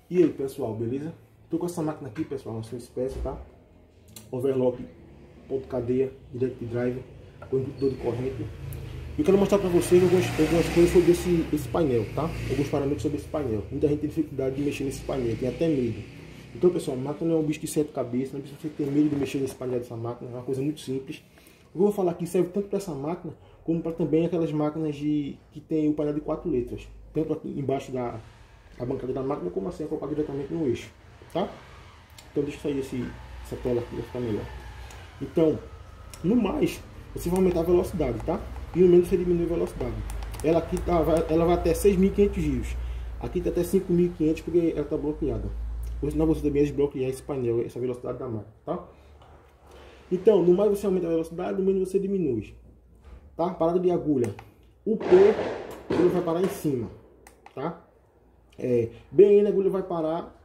E aí pessoal, beleza? Tô com essa máquina aqui pessoal, uma sua espécie, tá? Overlock, ponto cadeia, direct drive, com indutor de corrente. Eu quero mostrar para vocês algumas coisas sobre esse painel, tá? Alguns parâmetros sobre esse painel. Muita gente tem dificuldade de mexer nesse painel, tem até medo. Então pessoal, a máquina não é um bicho de 7 cabeças, não precisa você ter medo de mexer nesse painel dessa máquina, é uma coisa muito simples. Eu vou falar que serve tanto para essa máquina, como para também aquelas máquinas que tem o painel de 4 letras. Tanto aqui embaixo da bancada da máquina, como assim, colocar diretamente no eixo, tá? Então deixa eu sair essa tela aqui, vai ficar melhor. Então, no mais, você vai aumentar a velocidade, tá? E no menos você diminui a velocidade. Ela aqui ela vai até 6.500 giros. Aqui está até 5.500 porque ela está bloqueada. Senão você também desbloquear esse painel, essa velocidade da máquina, tá? Então, no mais você aumenta a velocidade, no menos você diminui, tá? Parada de agulha. O P, ele vai parar em cima, tá? BN, a agulha vai parar.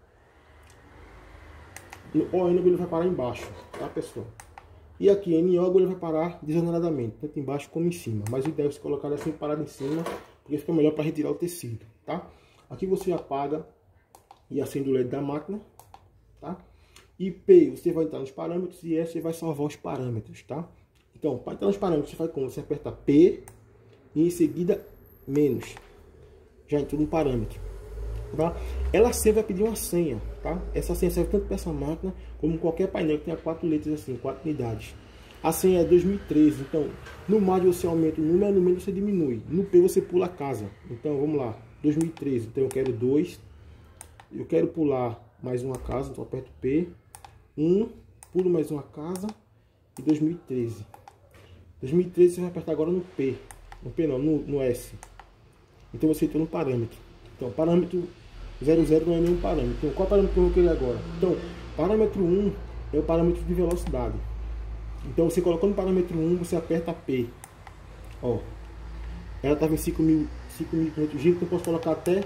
No ON, a agulha vai parar embaixo, tá pessoal? E aqui, NO, a agulha vai parar desordenadamente, tanto embaixo como em cima. Mas o ideal é você colocar assim parada em cima, porque fica melhor para retirar o tecido, tá? Aqui você apaga e acende o LED da máquina, tá? E P, você vai entrar nos parâmetros e S, você vai salvar os parâmetros, tá? Então, para entrar nos parâmetros, você faz como? Você aperta P e em seguida menos. Já entrou no parâmetro, tá? Ela sempre vai pedir uma senha, tá? Essa senha serve tanto para essa máquina como qualquer painel que tenha 4 letras assim, 4 unidades. A senha é 2013, então no MAD você aumenta o número, no menos você diminui. No P você pula a casa. Então vamos lá, 2013, então eu quero 2. Eu quero pular mais uma casa, então eu aperto P. 1, pulo mais uma casa e 2013. 2013 você vai apertar agora no P. No P não, no S. Então você entrou no parâmetro. Então, parâmetro 00 não é nenhum parâmetro. Então, qual parâmetro que eu vou querer agora? Então, parâmetro 1 é o parâmetro de velocidade. Então, você colocando no parâmetro 1, você aperta P. Ó, ela estava em 5.500 giros, então eu posso colocar até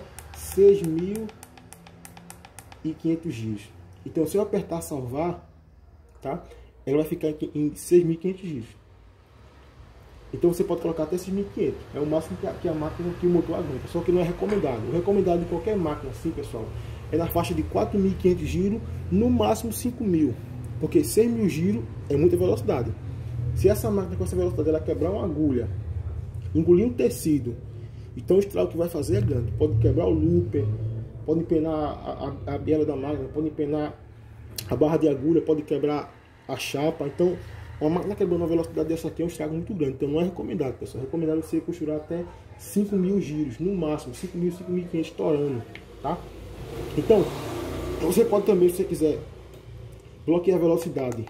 6.500 giros. Então, se eu apertar salvar, tá? Ela vai ficar em 6.500 giros. Então você pode colocar até 6.500, é o máximo que a máquina, que o motor aguenta, só que não é recomendado. O recomendado de qualquer máquina assim, pessoal, é na faixa de 4.500 giros, no máximo 5.000, porque 6.000 giros é muita velocidade. Se essa máquina com essa velocidade ela quebrar uma agulha, engolir um tecido, então o estrago que vai fazer é grande. Pode quebrar o looper, pode empenar a biela da máquina, pode empenar a barra de agulha, pode quebrar a chapa. Então uma máquina quebrando uma velocidade dessa aqui é um estrago muito grande, então não é recomendado, pessoal. É recomendado você costurar até 5.000 giros, no máximo, 5.000, 5.500 estourando, tá? Então, você pode também, se você quiser, bloquear a velocidade.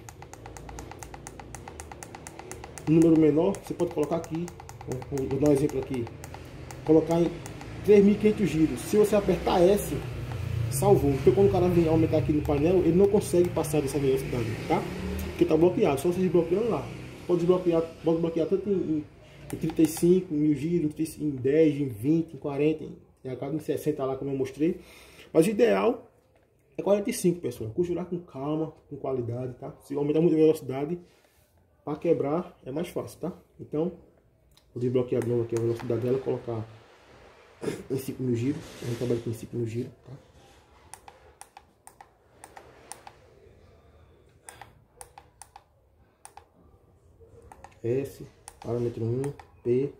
Número menor, você pode colocar aqui, vou dar um exemplo aqui, colocar em 3.500 giros. Se você apertar S, salvou. Então quando o cara vem aumentar aqui no painel, ele não consegue passar dessa velocidade, tá? Porque tá bloqueado, só você desbloqueando lá. Pode bloquear tanto em 35.000 giros, em 10, em 20, em 40, em 60 lá como eu mostrei. Mas o ideal é 45, pessoal. Costurar com calma, com qualidade, tá? Se aumentar muito a velocidade, para quebrar é mais fácil, tá? Então, vou desbloquear de novo aqui a velocidade dela, colocar em 5.000 giros. A gente trabalha com 5.000 giros, tá? S, parâmetro 1, P,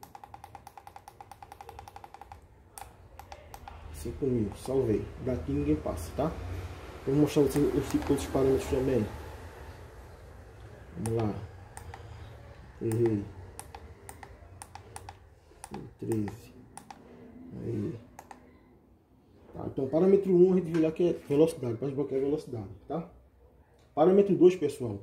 5.000, salvei. Daqui ninguém passa, tá? Vou mostrar os outros parâmetros também. Vamos lá. Errei. 13. Aí. Tá, então parâmetro 1 a gente viu lá que é velocidade, para desbloquear a velocidade, tá? Parâmetro 2, pessoal,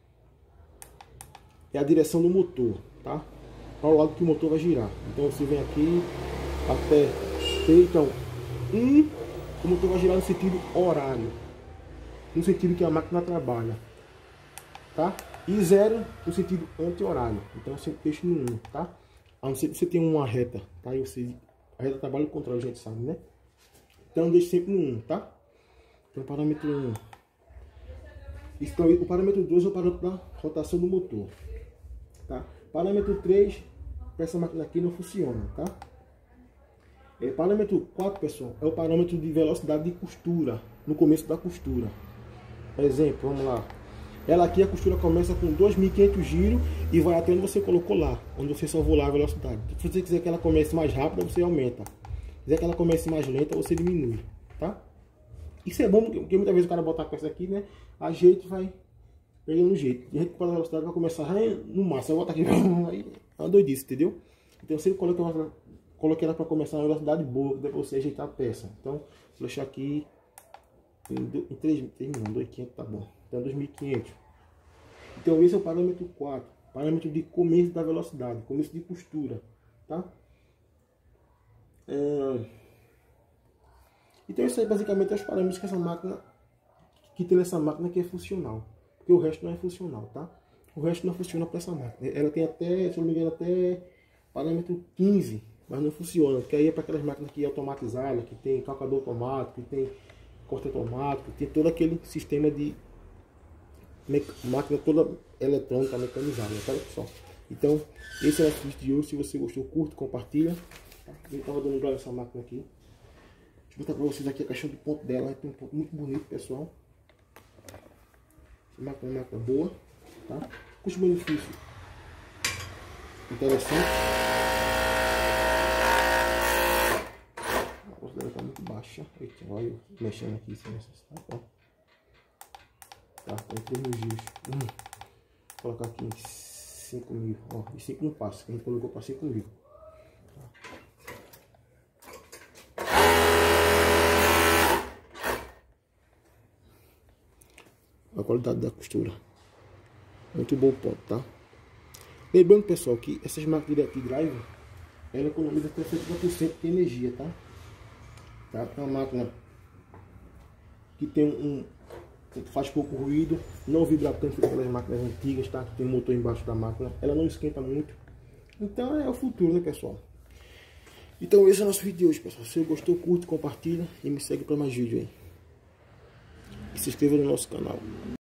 é a direção do motor, tá? Para o lado que o motor vai girar. Então você vem aqui, aperta, então, o motor vai girar no sentido horário, no sentido que a máquina trabalha, tá? E 0 no sentido anti-horário. Então você deixa no 1, tá? A não ser que você tenha uma reta, tá? E a reta trabalha o controle, a gente sabe, né? Então deixa sempre no 1, tá? Então parâmetro 1. Então, o parâmetro 2 é o parâmetro da rotação do motor, tá? Parâmetro 3, essa máquina aqui não funciona, tá? Parâmetro 4, pessoal, é o parâmetro de velocidade de costura, no começo da costura. Por exemplo, vamos lá. Ela aqui, a costura começa com 2.500 giros e vai até onde você colocou lá, onde você salvou lá a velocidade. Se você quiser que ela comece mais rápida, você aumenta. Se quiser que ela comece mais lenta, você diminui, tá? Isso é bom porque muitas vezes o cara bota a peça aqui, né? A jeito vai pegando jeito. De repente, a velocidade vai começar no máximo. Eu boto aqui, aí é uma doidice, entendeu? Então, eu sempre coloquei ela para começar uma velocidade boa, depois você ajeitar a peça. Então, vou deixar aqui em 3 não, 2.500 tá bom. Então, 2.500. Então, esse é o parâmetro 4. Parâmetro de começo da velocidade, começo de costura, tá? Então, isso aí basicamente é os parâmetros que essa máquina, que tem nessa máquina que é funcional. Porque o resto não é funcional, tá? O resto não funciona para essa máquina. Ela tem até, se eu não me engano, até parâmetro 15, mas não funciona. Porque aí é para aquelas máquinas que é automatizada, que tem calcador automático, que tem corte automático, tem todo aquele sistema de máquina toda eletrônica, mecanizada, tá, pessoal? Então, esse é o vídeo de hoje. Se você gostou, curte, compartilha. Eu estava dando grau nessa máquina aqui. Deixa eu mostrar para vocês aqui a caixinha de ponto dela. Tem um ponto muito bonito, pessoal. Essa máquina é uma máquina boa, tá? Custo-benefício interessante. A velocidade está muito baixa. Eita, olha eu mexendo aqui sem necessidade, ó. Tá, tem 3.000 giros. Vou colocar aqui em 5.000, ó, e 5 não passa, que a gente colocou para 5.000. A qualidade da costura, muito bom ponto, tá? Lembrando, pessoal, que essas máquinas Direct Drive, ela economiza até 70% de energia, tá? É uma máquina que tem faz pouco ruído, não vibra tanto como aquelas máquinas antigas, tá? Que tem um motor embaixo da máquina, ela não esquenta muito. Então é o futuro, né, pessoal? Então esse é o nosso vídeo de hoje, pessoal. Se você gostou, curte, compartilha e me segue para mais vídeo aí. E se inscreva no nosso canal.